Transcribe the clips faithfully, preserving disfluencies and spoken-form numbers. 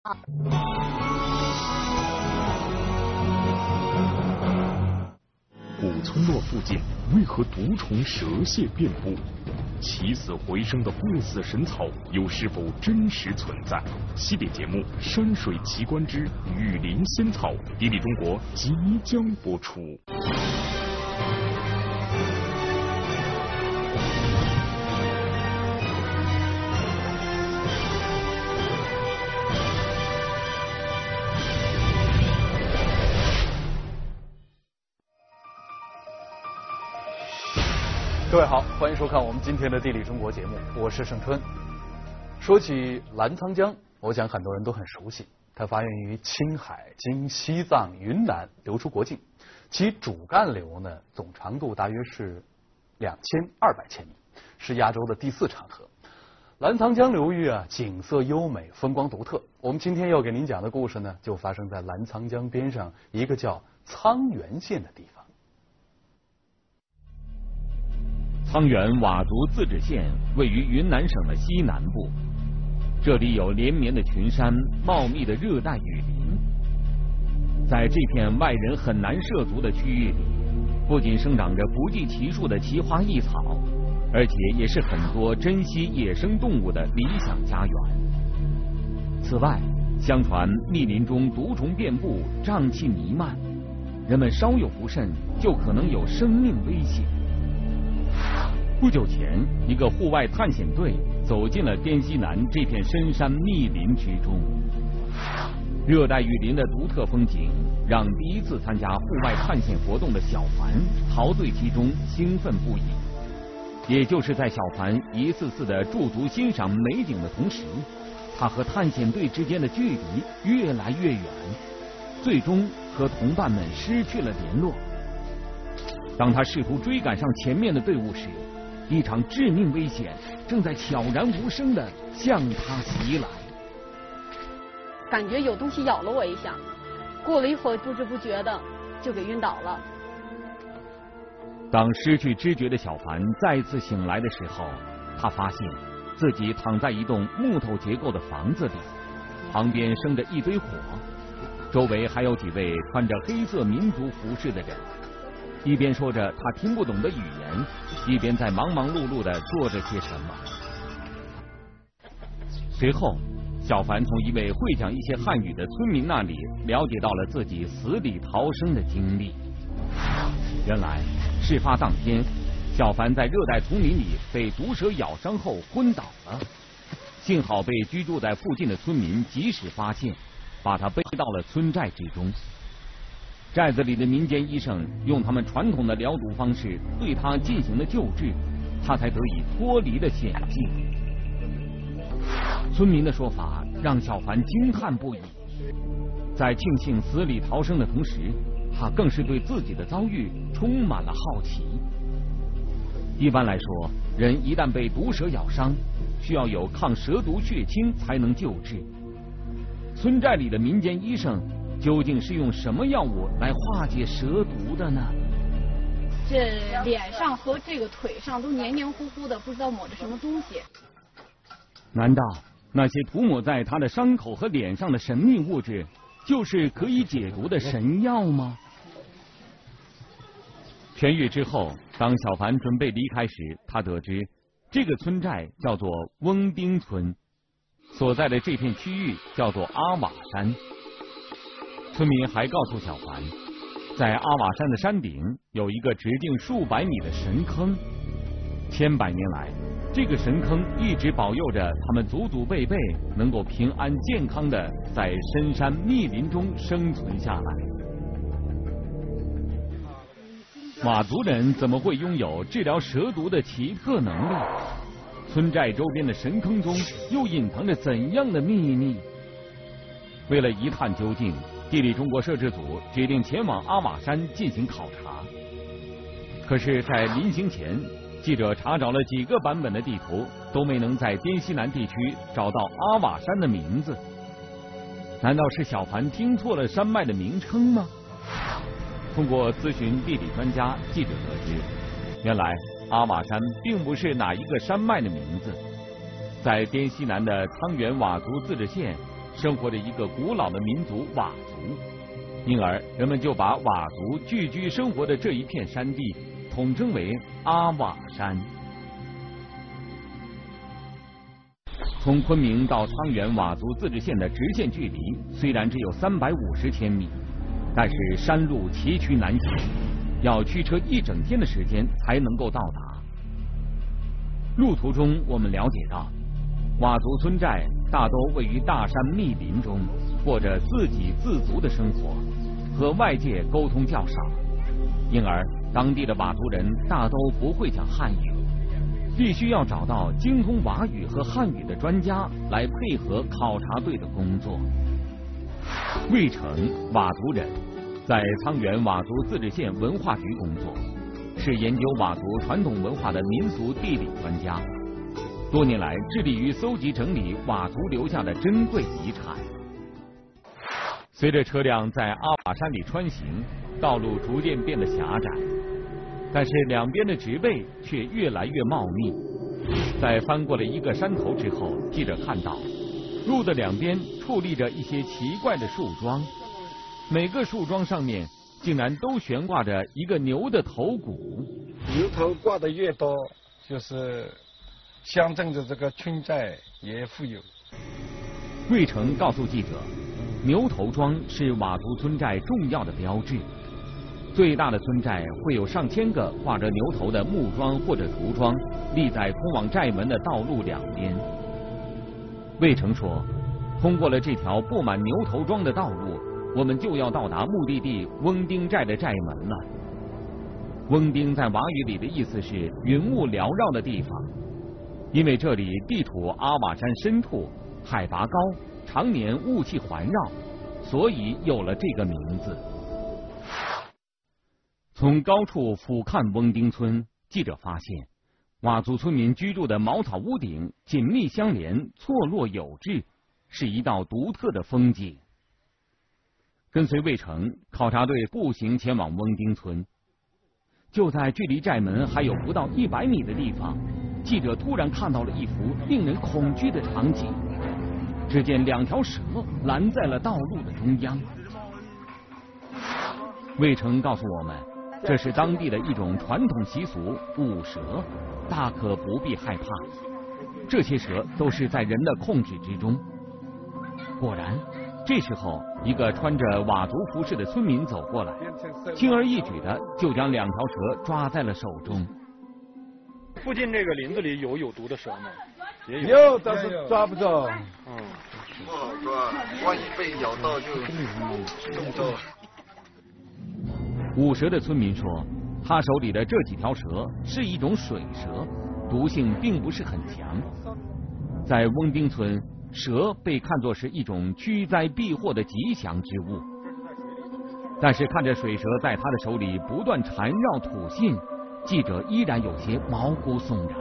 古村落附近为何毒虫蛇蝎遍布？起死回生的不死神草又是否真实存在？系列节目《山水奇观之雨林仙草》，地理中国即将播出。 各位好，欢迎收看我们今天的地理中国节目，我是盛春。说起澜沧江，我想很多人都很熟悉，它发源于青海，经西藏、云南流出国境，其主干流呢总长度大约是两千二百千米，是亚洲的第四长河。澜沧江流域啊，景色优美，风光独特。我们今天要给您讲的故事呢，就发生在澜沧江边上一个叫沧源县的地方。 沧源佤族自治县位于云南省的西南部，这里有连绵的群山、茂密的热带雨林。在这片外人很难涉足的区域里，不仅生长着不计其数的奇花异草，而且也是很多珍稀野生动物的理想家园。此外，相传密林中毒虫遍布，瘴气弥漫，人们稍有不慎就可能有生命危险。不久前，一个户外探险队走进了滇西南这片深山密林之中。热带雨林的独特风景让第一次参加户外探险活动的小凡陶醉其中，兴奋不已。也就是在小凡一次次的驻足欣赏美景的同时，他和探险队之间的距离越来越远，最终和同伴们失去了联络。当他试图追赶上前面的队伍时，一场致命危险正在悄然无声地向他袭来。 感觉有东西咬了我一下，过了一会儿，不知不觉的就给晕倒了。 当失去知觉的小凡再次醒来的时候，他发现自己躺在一栋木头结构的房子里，旁边生着一堆火，周围还有几位穿着黑色民族服饰的人，一边说着他听不懂的语言，一边在忙忙碌碌地做着些什么。随后，小凡从一位会讲一些汉语的村民那里了解到了自己死里逃生的经历。原来，事发当天，小凡在热带丛林里被毒蛇咬伤后昏倒了，幸好被居住在附近的村民及时发现，把他背到了村寨之中。寨子里的民间医生用他们传统的疗毒方式对他进行了救治，他才得以脱离了险境。村民的说法让小凡惊叹不已，在庆幸死里逃生的同时，他更是对自己的遭遇充满了好奇。一般来说，人一旦被毒蛇咬伤，需要有抗蛇毒血清才能救治。村寨里的民间医生究竟是用什么药物来化解蛇毒的呢？ 这脸上和这个腿上都黏黏糊糊的，不知道抹着什么东西。 难道那些涂抹在他的伤口和脸上的神秘物质，就是可以解毒的神药吗？痊愈之后，当小凡准备离开时，他得知这个村寨叫做翁丁村，所在的这片区域叫做阿瓦山。村民还告诉小凡，在阿瓦山的山顶有一个直径数百米的神坑，千百年来，这个神坑一直保佑着他们祖祖辈辈能够平安健康的在深山密林中生存下来。佤族人怎么会拥有治疗蛇毒的奇特能力？村寨周边的神坑中又隐藏着怎样的秘密？为了一探究竟，地理中国摄制组决定前往阿瓦山进行考察。可是，在临行前，记者查找了几个版本的地图，都没能在滇西南地区找到阿瓦山的名字。难道是小凡听错了山脉的名称吗？通过咨询地理专家，记者得知，原来阿瓦山并不是哪一个山脉的名字，在滇西南的沧源佤族自治县生活着一个古老的民族佤族，因而人们就把佤族聚居生活的这一片山地统称为阿佤山。从昆明到沧源佤族自治县的直线距离虽然只有三百五十千米，但是山路崎岖难行，要驱车一整天的时间才能够到达。路途中我们了解到，佤族村寨大都位于大山密林中，过着自给自足的生活，和外界沟通较少，因而当地的佤族人大都不会讲汉语，必须要找到精通佤语和汉语的专家来配合考察队的工作。魏成，佤族人，在沧源佤族自治县文化局工作，是研究佤族传统文化的民俗地理专家，多年来致力于搜集整理佤族留下的珍贵遗产。随着车辆在阿佤山里穿行，道路逐渐变得狭窄，但是两边的植被却越来越茂密。在翻过了一个山头之后，记者看到路的两边矗立着一些奇怪的树桩，每个树桩上面竟然都悬挂着一个牛的头骨。 牛头挂的越多，就是象征着这个村寨也富有。 魏成告诉记者，牛头桩是佤族村寨重要的标志，最大的村寨会有上千个挂着牛头的木桩或者竹桩立在通往寨门的道路两边。魏成说，通过了这条布满牛头桩的道路，我们就要到达目的地翁丁寨的寨门了。翁丁在佤语里的意思是云雾缭绕的地方，因为这里地处阿佤山深处，海拔高，常年雾气环绕，所以有了这个名字。从高处俯瞰翁丁村，记者发现佤族村民居住的茅草屋顶紧密相连，错落有致，是一道独特的风景。跟随魏成，考察队步行前往翁丁村。就在距离寨门还有不到一百米的地方，记者突然看到了一幅令人恐惧的场景。只见两条蛇拦在了道路的中央。魏成告诉我们，这是当地的一种传统习俗舞蛇，大可不必害怕。这些蛇都是在人的控制之中。果然，这时候一个穿着佤族服饰的村民走过来，轻而易举的就将两条蛇抓在了手中。 附近这个林子里有有毒的蛇吗？ 也有，有但是抓不着。 嗯， 不好抓，万一被咬到就中招。 舞蛇的村民说，他手里的这几条蛇是一种水蛇，毒性并不是很强。在翁丁村，蛇被看作是一种驱灾避祸的吉祥之物。但是看着水蛇在他的手里不断缠绕吐信，记者依然有些毛骨悚然。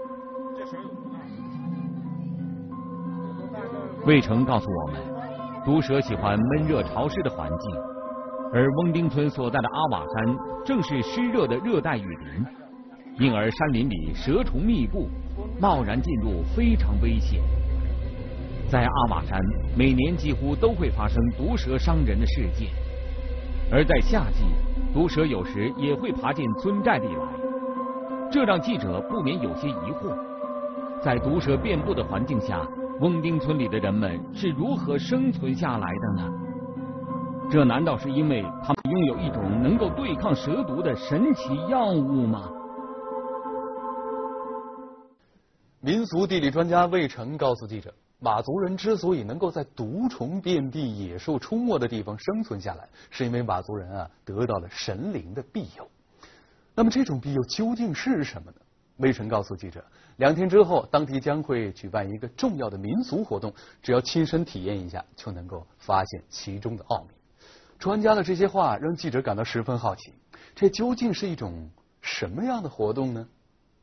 魏成告诉我们，毒蛇喜欢闷热潮湿的环境，而翁丁村所在的阿佤山正是湿热的热带雨林，因而山林里蛇虫密布，贸然进入非常危险。在阿佤山，每年几乎都会发生毒蛇伤人的事件，而在夏季，毒蛇有时也会爬进村寨里来，这让记者不免有些疑惑：在毒蛇遍布的环境下，翁丁村里的人们是如何生存下来的呢？这难道是因为他们拥有一种能够对抗蛇毒的神奇药物吗？ 民俗地理专家魏成告诉记者，佤族人之所以能够在毒虫遍地、野兽出没的地方生存下来，是因为佤族人啊得到了神灵的庇佑。那么这种庇佑究竟是什么呢？魏成告诉记者，两天之后，当地将会举办一个重要的民俗活动，只要亲身体验一下，就能够发现其中的奥秘。专家的这些话让记者感到十分好奇，这究竟是一种什么样的活动呢？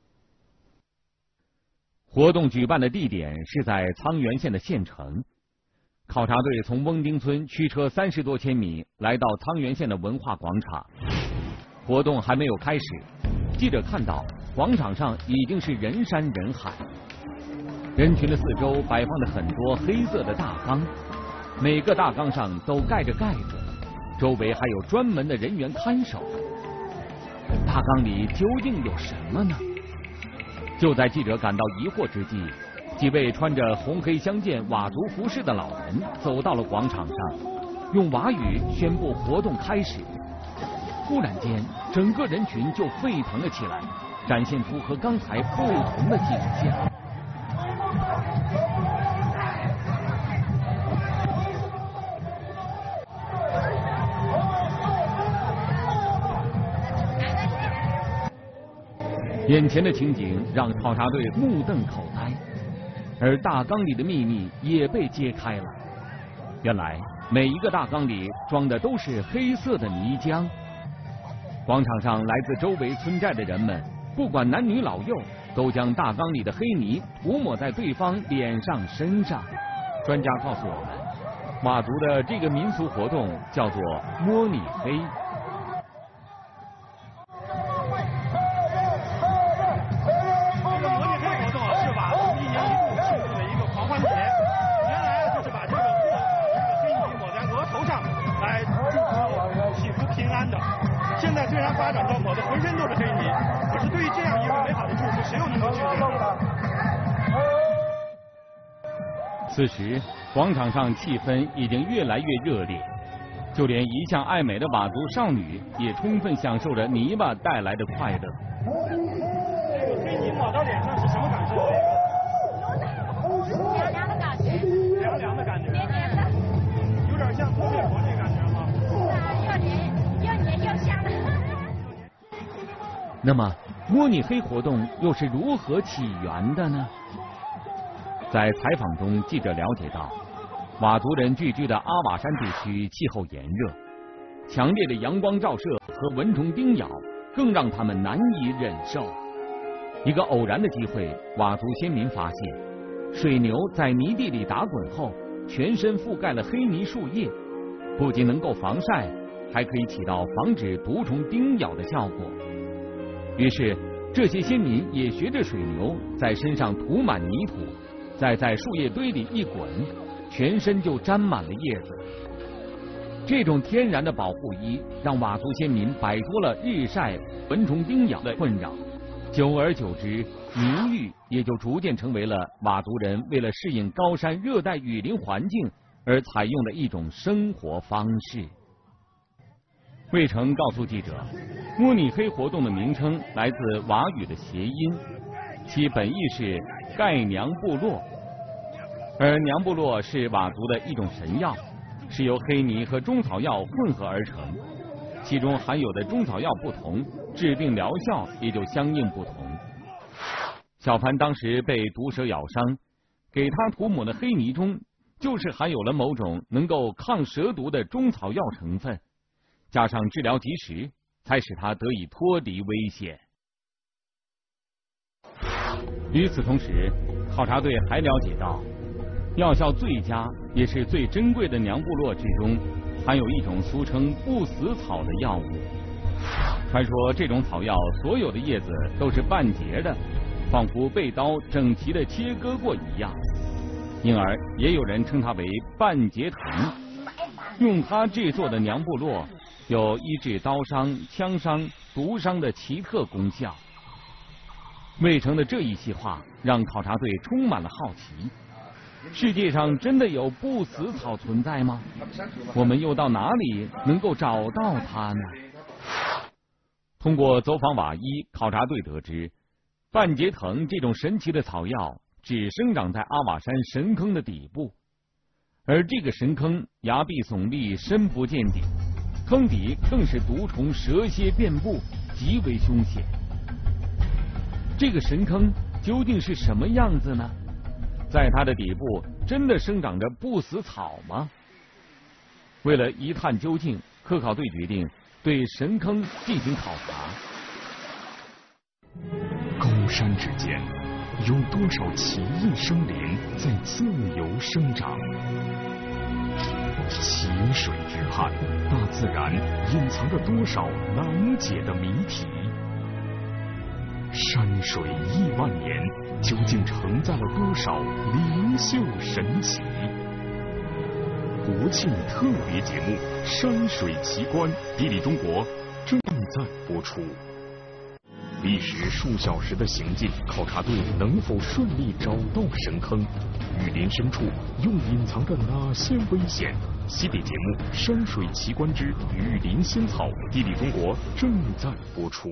活动举办的地点是在沧源县的县城。考察队从翁丁村驱车三十多千米来到沧源县的文化广场。活动还没有开始，记者看到广场上已经是人山人海，人群的四周摆放着很多黑色的大缸， 每个大缸上都盖着盖子，周围还有专门的人员看守。大缸里究竟有什么呢？就在记者感到疑惑之际，几位穿着红黑相间佤族服饰的老人走到了广场上，用佤语宣布活动开始。忽然间，整个人群就沸腾了起来，展现出和刚才不同的气质线。眼前的情景让考察队目瞪口呆，而大缸里的秘密也被揭开了。原来每一个大缸里装的都是黑色的泥浆。广场上来自周围村寨的人们，不管男女老幼，都将大缸里的黑泥涂抹在对方脸上身上。专家告诉我们，佤族的这个民俗活动叫做摸你黑。 现在虽然发展到抹得浑身都是黑泥，可是对于这样一个美好的祝福，谁又能够拒绝呢？ 此时，广场上气氛已经越来越热烈，就连一向爱美的佤族少女也充分享受着泥巴带来的快乐。 这个黑泥抹到脸上是什么感受？ 凉凉的感觉。 凉凉的感觉。 黏黏的。 有点像搓面膜那感觉吗？ 又黏又黏又香的。 那么，摸你黑活动又是如何起源的呢？在采访中，记者了解到，佤族人聚居的阿瓦山地区气候炎热，强烈的阳光照射和蚊虫叮咬更让他们难以忍受。一个偶然的机会，佤族先民发现，水牛在泥地里打滚后，全身覆盖了黑泥树叶，不仅能够防晒，还可以起到防止毒虫叮咬的效果。于是，这些先民也学着水牛，在身上涂满泥土，再在树叶堆里一滚，全身就沾满了叶子。这种天然的保护衣让佤族先民摆脱了日晒、蚊虫叮咬的困扰。久而久之，泥浴也就逐渐成为了佤族人为了适应高山热带雨林环境而采用的一种生活方式。魏成告诉记者，摸你黑活动的名称来自佤语的谐音，其本意是盖娘部落，而娘部落是佤族的一种神药，是由黑泥和中草药混合而成，其中含有的中草药不同，治病疗效也就相应不同。小凡当时被毒蛇咬伤，给他涂抹的黑泥中就是含有了某种能够抗蛇毒的中草药成分，加上治疗及时，才使他得以脱离危险。与此同时，考察队还了解到，药效最佳也是最珍贵的娘部落之中，含有一种俗称不死草的药物。传说这种草药所有的叶子都是半截的，仿佛被刀整齐的切割过一样，因而也有人称它为半截藤。用它制作的娘部落有医治刀伤、枪伤、毒伤的奇特功效。魏成的这一席话让考察队充满了好奇，世界上真的有不死草存在吗？我们又到哪里能够找到它呢？通过走访佤医，考察队得知，半截藤这种神奇的草药只生长在阿瓦山神坑的底部，而这个神坑崖壁耸立，深不见底，坑底更是毒虫蛇蝎遍布，极为凶险。这个神坑究竟是什么样子呢？在它的底部真的生长着不死草吗？为了一探究竟，科考队决定对神坑进行考察。 高山之间，有多少奇异生灵在自由生长？奇水之畔，大自然隐藏着多少难解的谜题？山水亿万年，究竟承载了多少灵秀神奇？ 国庆特别节目《山水奇观》，地理中国正在播出。历时数小时的行进，考察队能否顺利找到神坑？雨林深处又隐藏着哪些危险？系列节目《山水奇观之雨林仙草》，地理中国正在播出。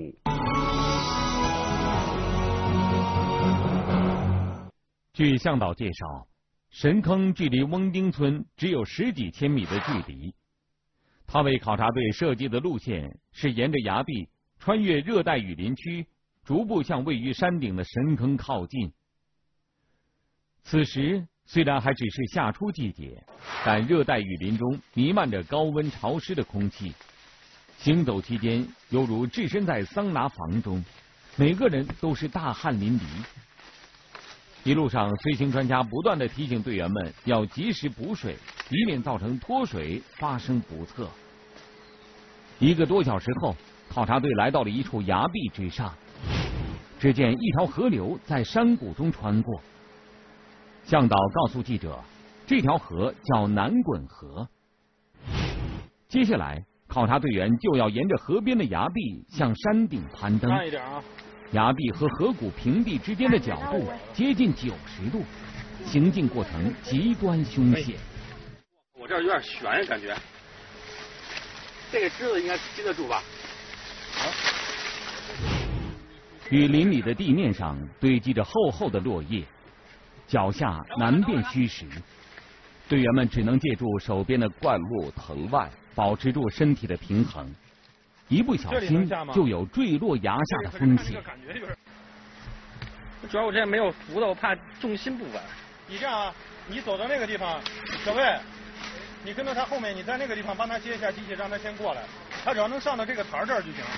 据向导介绍，神坑距离翁丁村只有十几千米的距离。他为考察队设计的路线是沿着崖壁，穿越热带雨林区，逐步向位于山顶的神坑靠近。此时虽然还只是夏初季节，但热带雨林中弥漫着高温潮湿的空气，行走期间犹如置身在桑拿房中，每个人都是大汗淋漓。一路上，随行专家不断地提醒队员们要及时补水，以免造成脱水发生不测。一个多小时后，考察队来到了一处崖壁之上，只见一条河流在山谷中穿过。向导告诉记者，这条河叫南滚河。接下来，考察队员就要沿着河边的崖壁向山顶攀登。 慢一点啊！ 崖壁和河谷平地之间的角度接近九十度，行进过程极端凶险。 我这儿有点悬，感觉。这个枝子应该接得住吧？啊！ 雨林里的地面上堆积着厚厚的落叶，脚下难辨虚实，队员们只能借助手边的灌木藤蔓保持住身体的平衡，一不小心就有坠落崖下的风险。 主要我这没有扶的，我怕重心不稳。 你这样啊，你走到那个地方，小魏，你跟着他后面，你在那个地方帮他接一下机器，让他先过来，他只要能上到这个台这儿就行。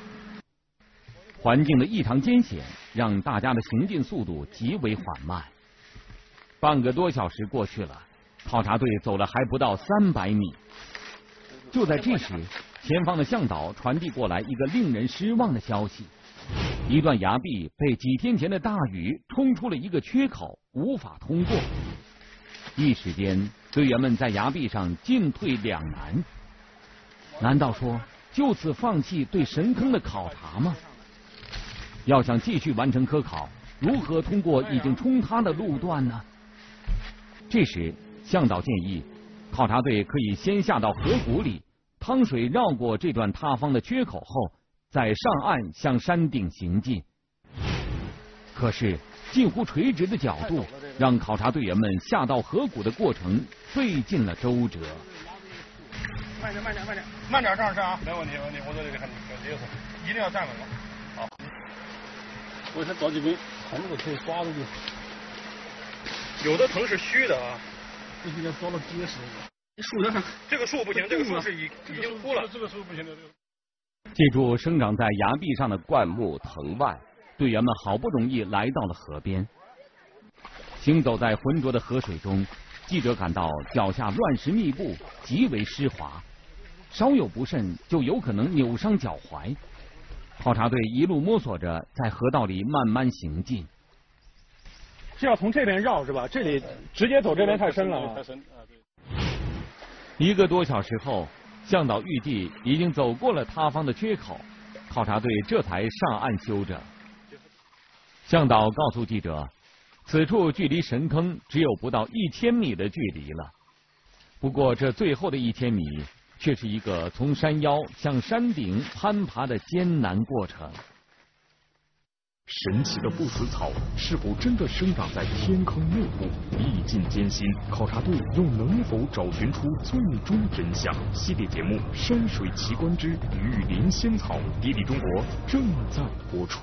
环境的异常艰险让大家的行进速度极为缓慢。半个多小时过去了，考察队走了还不到三百米。就在这时，前方的向导传递过来一个令人失望的消息：一段崖壁被几天前的大雨冲出了一个缺口，无法通过。一时间，队员们在崖壁上进退两难。难道说就此放弃对神坑的考察吗？要想继续完成科考，如何通过已经冲塌的路段呢？这时，向导建议，考察队可以先下到河谷里，趟水绕过这段塌方的缺口后，再上岸向山顶行进。可是，近乎垂直的角度让考察队员们下到河谷的过程费尽了周折。 慢点，慢点，慢点，慢点上山啊！没问题，没问题，我这里很很结实，一定要站稳了。好， 我先找几根藤子可以抓住。 有的藤是虚的啊， 必须得抓到结实。 树上这个树不行，这个树是已已经枯了，这个树不行的。 借助生长在崖壁上的灌木藤蔓，队员们好不容易来到了河边。行走在浑浊的河水中，记者感到脚下乱石密布，极为湿滑，稍有不慎就有可能扭伤脚踝。考察队一路摸索着在河道里慢慢行进。 是要从这边绕是吧？这里直接走这边太深了啊！ 一个多小时后，向导预计已经走过了塌方的缺口，考察队这才上岸休整。向导告诉记者，此处距离神坑只有不到一千米的距离了。不过这最后的一千米，却是一个从山腰向山顶攀爬的艰难过程。 神奇的不死草是否真的生长在天坑内部？历尽艰辛，考察队又能否找寻出最终真相？系列节目《山水奇观之雨林仙草》，地理中国正在播出。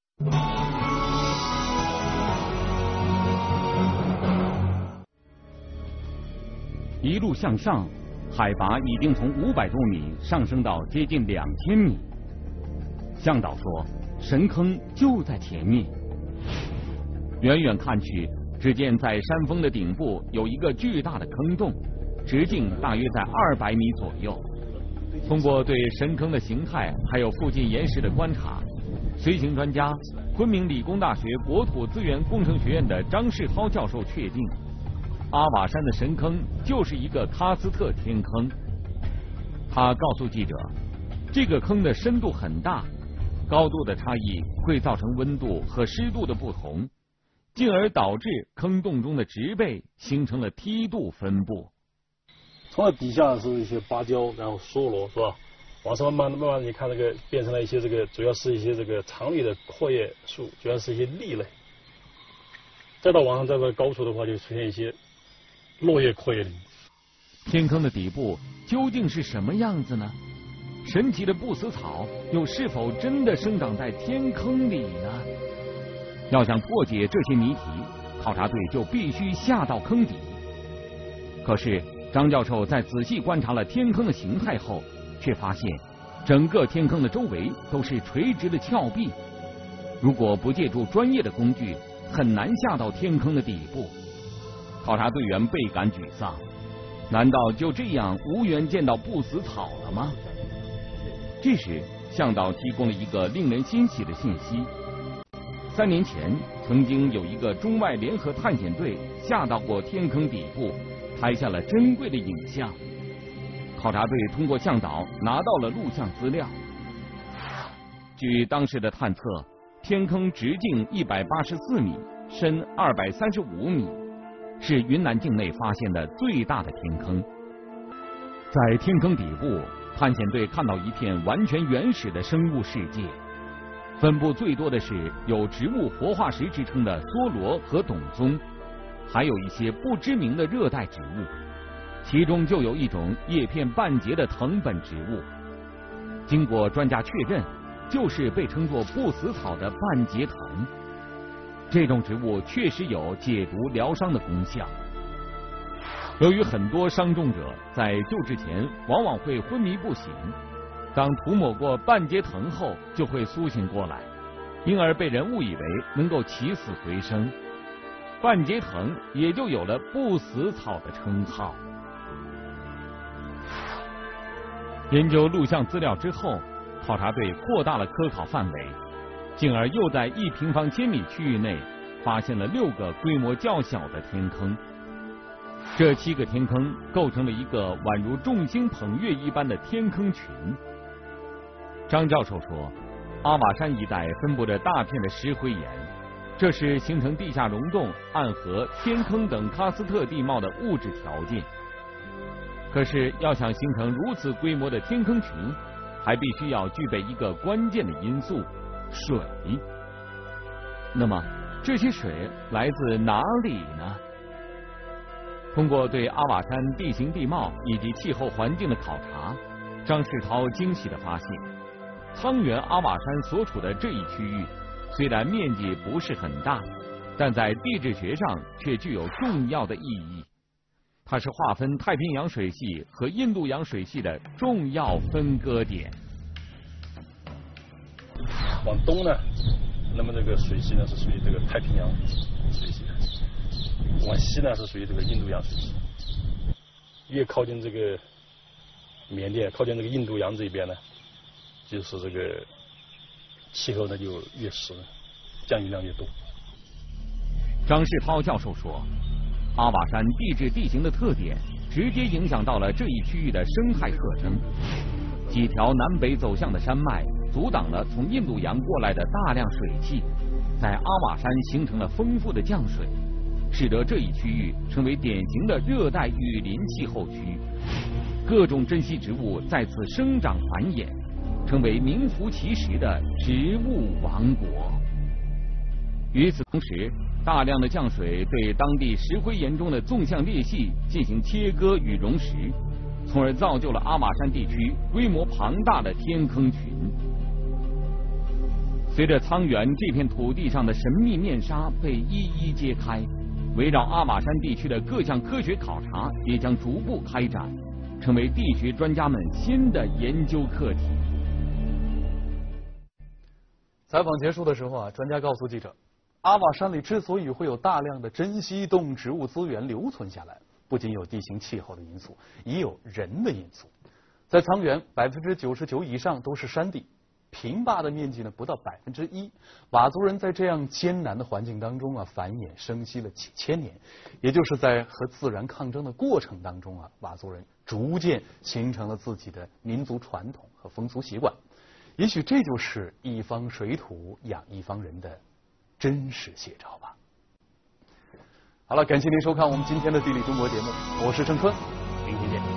一路向上，海拔已经从五百多米上升到接近两千米。向导说，神坑就在前面。远远看去，只见在山峰的顶部有一个巨大的坑洞，直径大约在二百米左右。通过对神坑的形态还有附近岩石的观察，随行专家、昆明理工大学国土资源工程学院的张世涛教授确定， 阿瓦山的深坑就是一个喀斯特天坑。他告诉记者，这个坑的深度很大，高度的差异会造成温度和湿度的不同，进而导致坑洞中的植被形成了梯度分布。 从那底下是一些芭蕉，然后梭罗，是吧？往上慢慢慢慢，你看这个变成了一些这个，主要是一些这个常绿的阔叶树，主要是一些栎类。再到往上，再到高处的话，就出现一些落叶阔叶林。 天坑的底部究竟是什么样子呢？神奇的不死草又是否真的生长在天坑里呢？要想破解这些谜题，考察队就必须下到坑底。可是张教授在仔细观察了天坑的形态后，却发现整个天坑的周围都是垂直的峭壁，如果不借助专业的工具，很难下到天坑的底部。考察队员倍感沮丧，难道就这样无缘见到不死草了吗？这时向导提供了一个令人欣喜的信息，三年前曾经有一个中外联合探险队下到过天坑底部，拍下了珍贵的影像。考察队通过向导拿到了录像资料。据当时的探测，天坑直径一百八十四米，深二百三十五米，是云南境内发现的最大的天坑。在天坑底部，探险队看到一片完全原始的生物世界，分布最多的是有植物活化石之称的梭罗和董松，还有一些不知名的热带植物，其中就有一种叶片半截的藤本植物。经过专家确认，就是被称作不死草的半截藤。这种植物确实有解毒疗伤的功效。由于很多伤重者在救治前往往会昏迷不醒，当涂抹过半截藤后就会苏醒过来，因而被人误以为能够起死回生，半截藤也就有了不死草的称号。研究录像资料之后，考察队扩大了科考范围，进而又在一平方千米区域内发现了六个规模较小的天坑。这七个天坑构成了一个宛如众星捧月一般的天坑群。张教授说，阿瓦山一带分布着大片的石灰岩，这是形成地下溶洞、暗河、天坑等喀斯特地貌的物质条件。可是要想形成如此规模的天坑群，还必须要具备一个关键的因素——水。那么这些水来自哪里呢？通过对阿瓦山地形地貌以及气候环境的考察，张世涛惊喜地发现，沧源阿瓦山所处的这一区域虽然面积不是很大，但在地质学上却具有重要的意义。它是划分太平洋水系和印度洋水系的重要分割点。 往东呢，那么这个水系呢是属于这个太平洋水系的；往西呢是属于这个印度洋水系。越靠近这个缅甸，靠近这个印度洋这边呢，就是这个气候呢就越湿，降雨量越多。 张世涛教授说，阿瓦山地质地形的特点直接影响到了这一区域的生态特征。几条南北走向的山脉阻挡了从印度洋过来的大量水汽，在阿瓦山形成了丰富的降水，使得这一区域成为典型的热带雨林气候区。各种珍稀植物在此生长繁衍，成为名副其实的植物王国。与此同时，大量的降水对当地石灰岩中的纵向裂隙进行切割与溶蚀，从而造就了阿瓦山地区规模庞大的天坑群。随着沧源这片土地上的神秘面纱被一一揭开，围绕阿瓦山地区的各项科学考察也将逐步开展，成为地学专家们新的研究课题。 采访结束的时候啊，专家告诉记者，阿瓦山里之所以会有大量的珍稀动植物资源留存下来，不仅有地形气候的因素，也有人的因素。在沧源，百分之九十九以上都是山地， 平坝的面积呢不到百分之一。佤族人在这样艰难的环境当中啊，繁衍生息了几千年，也就是在和自然抗争的过程当中啊，佤族人逐渐形成了自己的民族传统和风俗习惯。也许这就是一方水土养一方人的真实写照吧。好了，感谢您收看我们今天的地理中国节目，我是郑春，明天见。